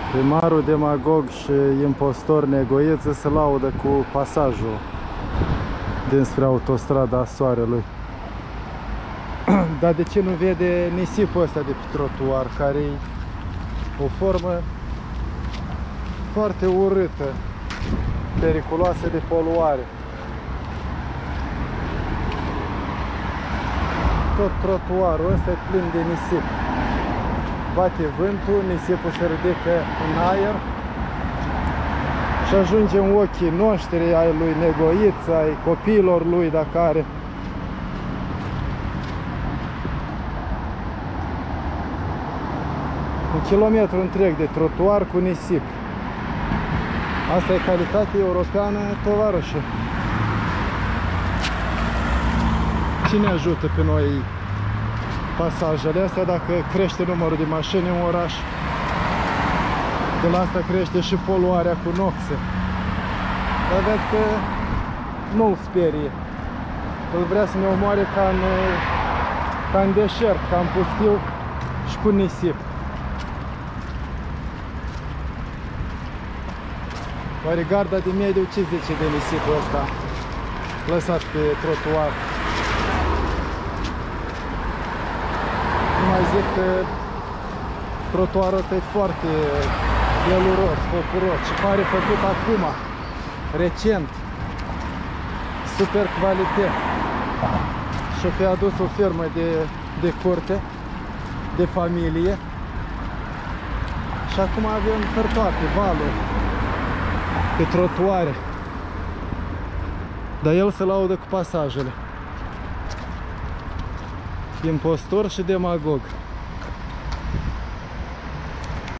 Primarul demagog și impostor Negoieță se laudă cu pasajul dinspre autostrada Soarelui. Dar de ce nu vede nisipul ăsta de pe trotuar, care e o formă foarte urâtă, periculoasă de poluare? Tot trotuarul ăsta e plin de nisip. Bate vântul, nisipul se ridică în aer și ajunge în ochii noștri, ai lui Negoiță, ai copiilor lui, dacă are. Un kilometru întreg de trotuar cu nisip. Asta e calitate europeană, tovarășă. Cine ajută pe noi pasajele astea dacă crește numărul de mașini în oraș? De la asta crește și poluarea cu noxe. Dar văd că nu-l sperie. Îl vrea să ne omoare ca în deșert, ca în pustiu și cu nisip. Oare garda de mediu ce zice de nisipul ăsta lăsat pe trotuar? Nu mai zic că trotuarul ăsta e foarte veluros, popuros și pare făcut acum, recent, super calitate. Și-o fi adus o firmă de curte, de familie și acum avem hârtoate, valuri pe trotuare. Dar el se laudă cu pasajele. Impostor și demagog.